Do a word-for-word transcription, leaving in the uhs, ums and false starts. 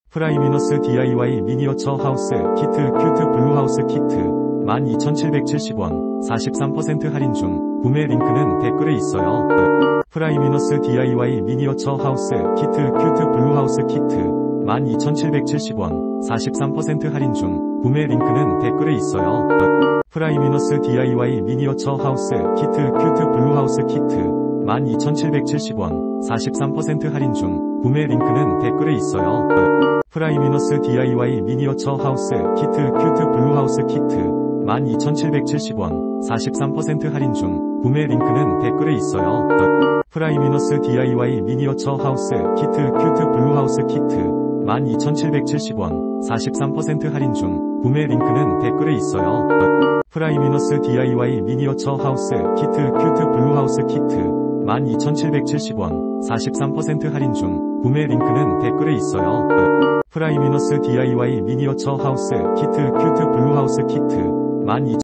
프라이미너스 디아이와이 미니어처 하우스 키트 큐트 블루하우스 키트 만 이천칠백칠십 원 사십삼 퍼센트 할인 중. 구매 링크는 댓글에 있어요. 프라이미너스 디아이와이 미니어처 하우스 키트 큐트 블루하우스 키트 만 이천칠백칠십 원 사십삼 퍼센트 할인 중. 구매 링크는 댓글에 있어요. 프라이미너스 디아이와이 미니어처 하우스 키트 큐트 블루하우스 키트 만 이천칠백칠십 원 사십삼 퍼센트 할인 중. 구매 링크는 댓글에 있어요. 프라이미너스 디아이와이 미니어처 하우스 키트 큐트 블루하우스 키트 만 이천칠백칠십 원 사십삼 퍼센트 할인 중. 구매 링크는 댓글에 있어요. 프라이미너스 디아이와이 미니어처 하우스 키트 큐트 블루하우스 키트 만 이천칠백칠십 원 사십삼 퍼센트 할인 중. 구매 링크는 댓글에 있어요. 프라이미너스 디아이와이 미니어처 하우스 키트 큐트 블루하우스 키트 만 이천칠백칠십 원 사십삼 퍼센트 할인 중. 구매 링크는 댓글에 있어요. 프라이미너스 디아이와이 미니어처 하우스 키트 큐트 블루하우스 키트 만